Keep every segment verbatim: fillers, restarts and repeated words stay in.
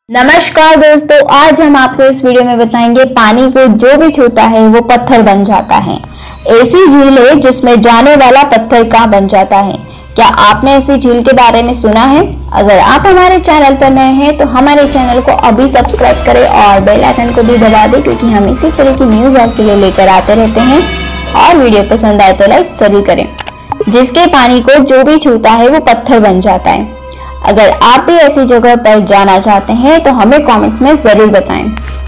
नमस्कार दोस्तों, आज हम आपको इस वीडियो में बताएंगे पानी को जो भी छूता है वो पत्थर बन जाता है। ऐसी झील है जिसमें जाने वाला पत्थर कहाँ बन जाता है। क्या आपने ऐसी झील के बारे में सुना है? अगर आप हमारे चैनल पर नए हैं तो हमारे चैनल को अभी सब्सक्राइब करें और बेल आइकन को भी दबा दें, क्योंकि हम इसी तरह की न्यूज आपके लिए लेकर आते रहते हैं। और वीडियो पसंद आए तो लाइक जरूर करें। जिसके पानी को जो भी छूता है वो पत्थर बन जाता है। अगर आप भी ऐसी जगह पर जाना चाहते हैं तो हमें कमेंट में जरूर बताएं।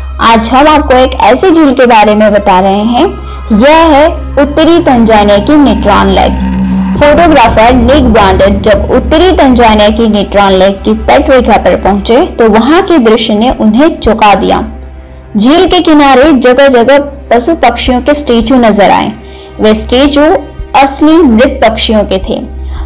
आज हम आपको एक ऐसी झील के बारे में बता रहे हैं। यह है उत्तरी तंजानिया की निट्रॉन लेक। फोटोग्राफर निक ब्रांडेट जब उत्तरी तंजानिया की निट्रॉन लेक की तट रेखा पर पहुंचे तो वहां के दृश्य ने उन्हें चौंका दिया। झील के किनारे जगह जगह पशु पक्षियों के स्टेचू नजर आए। वे स्टेचू असली मृत पक्षियों के थे।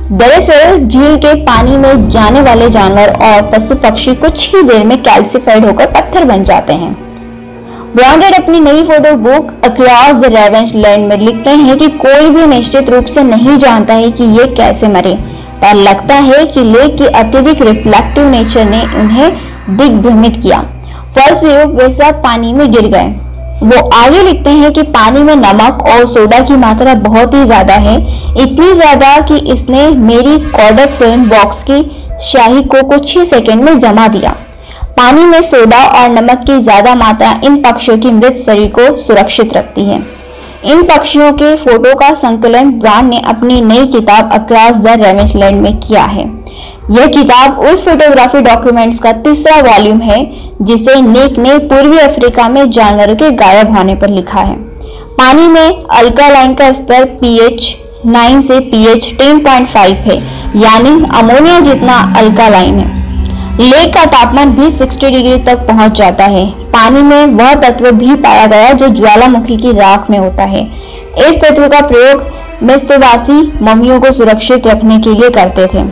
दरअसल झील के पानी में जाने वाले जानवर और पशु पक्षी कुछ ही देर में कैल्सिफाइड होकर पत्थर बन जाते हैं। ब्रांडेट अपनी नई photo book across the revenge land में लिखते हैं कि कोई भी निश्चित रूप से नहीं जानता है कि ये कैसे मरे, पर लगता है कि लेक की अत्यधिक रिफ्लेक्टिव नेचर ने उन्हें दिग्भ्रमित किया। फलस्वरूप वे सब पानी में गिर गए। वो आगे लिखते हैं कि पानी में नमक और सोडा की मात्रा बहुत ही ज्यादा है, इतनी ज्यादा कि इसने मेरी कोडक फिल्म बॉक्स की स्याही को कुछ ही सेकंड में जमा दिया। पानी में सोडा और नमक की ज्यादा मात्रा इन पक्षियों की मृत शरीर को सुरक्षित रखती है। इन पक्षियों के फोटो का संकलन ब्रांड ने अपनी नई किताब अक्रॉस द रेवेंज लैंड में किया है। यह किताब उस फोटोग्राफी डॉक्यूमेंट्स का तीसरा वॉल्यूम है जिसे निक ने पूर्वी अफ्रीका में जानवरों के गायब होने पर लिखा है। पानी में अल्कालाइन का स्तर पीएच नौ से पीएच दस पॉइंट पाँच है, यानी अमोनिया जितना अल्कालाइन है। लेक का तापमान भी साठ डिग्री तक पहुंच जाता है। पानी में वह तत्व भी पाया गया जो ज्वालामुखी की राख में होता है। इस तत्व का प्रयोग मिस्रवासी मम्मियों को सुरक्षित रखने के लिए करते थे।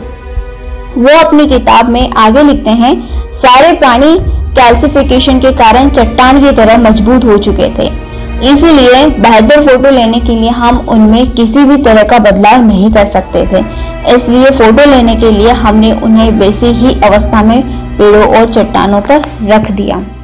वो अपनी किताब में आगे लिखते हैं, सारे प्राणी कैल्सिफिकेशन के कारण चट्टान की तरह मजबूत हो चुके थे, इसीलिए बेहतर फोटो लेने के लिए हम उनमें किसी भी तरह का बदलाव नहीं कर सकते थे। इसलिए फोटो लेने के लिए हमने उन्हें वैसी ही अवस्था में पेड़ों और चट्टानों पर रख दिया।